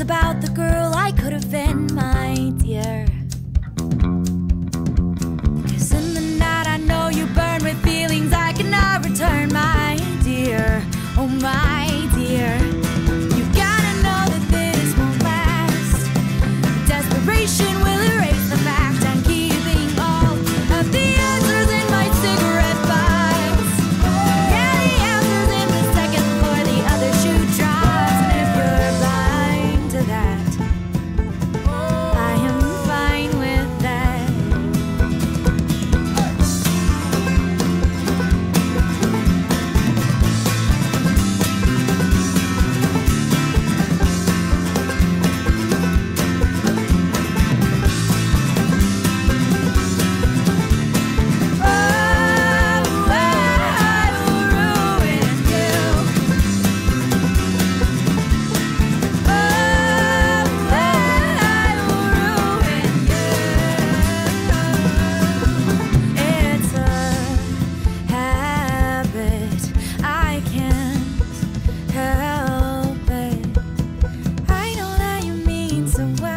about the girl I could have been, my dear. 'Cause in the night I know you burn with feelings I cannot return, my dear. Oh my dear, you gotta know that this won't last. Desperation will erase the fact I'm keeping all of the answers in my cigarette box. Yeah, the answers in the second floor, the other shoe drops. And if you're blind to that, I am fine with that. So